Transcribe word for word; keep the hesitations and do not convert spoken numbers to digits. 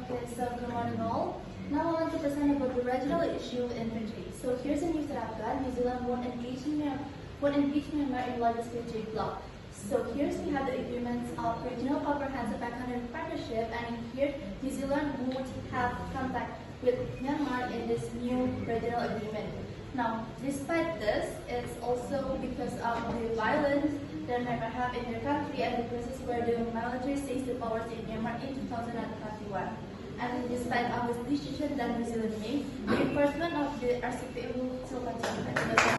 Okay, so good morning all. Now I want to present about the regional issue in Fiji. So here's the news that I've got. New Zealand won't engage in won't engage Myanmar in largest Fiji bloc. So here's we have the agreements of regional comprehensive economic partnership, and in here New Zealand would have contact with Myanmar in this new regional agreement. Now, despite this, it's also because of the violence that Myanmar have in their country and the process where the military seized the powers in Myanmar in two thousand twenty-one. And despite of this decision that New Zealand made, the enforcement of the R C P will still continue.